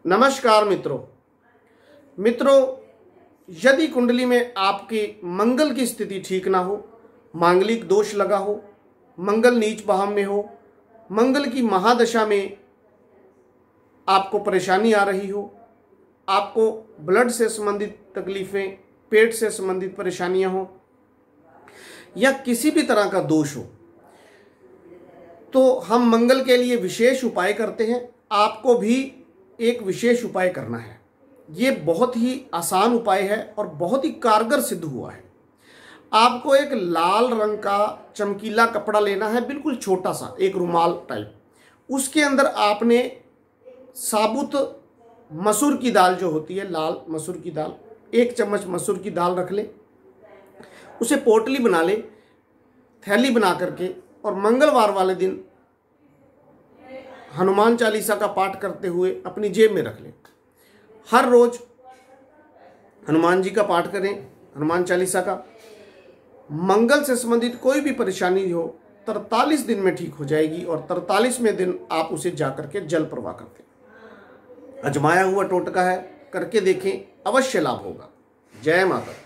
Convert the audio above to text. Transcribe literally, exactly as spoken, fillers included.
नमस्कार मित्रों मित्रों यदि कुंडली में आपके मंगल की स्थिति ठीक ना हो, मांगलिक दोष लगा हो, मंगल नीच भाव में हो, मंगल की महादशा में आपको परेशानी आ रही हो, आपको ब्लड से संबंधित तकलीफें, पेट से संबंधित परेशानियां हो या किसी भी तरह का दोष हो, तो हम मंगल के लिए विशेष उपाय करते हैं। आपको भी एक विशेष उपाय करना है। ये बहुत ही आसान उपाय है और बहुत ही कारगर सिद्ध हुआ है। आपको एक लाल रंग का चमकीला कपड़ा लेना है, बिल्कुल छोटा सा, एक रुमाल टाइप। उसके अंदर आपने साबुत मसूर की दाल जो होती है, लाल मसूर की दाल, एक चम्मच मसूर की दाल रख ले। उसे पोटली बना ले, थैली बना करके, और मंगलवार वाले दिन हनुमान चालीसा का पाठ करते हुए अपनी जेब में रख लें। हर रोज हनुमान जी का पाठ करें, हनुमान चालीसा का। मंगल से संबंधित कोई भी परेशानी हो तैंतालीस दिन में ठीक हो जाएगी और तैंतालीसवें दिन आप उसे जाकर के जल प्रवाह करते हैं। अजमाया हुआ टोटका है, करके देखें, अवश्य लाभ होगा। जय माता।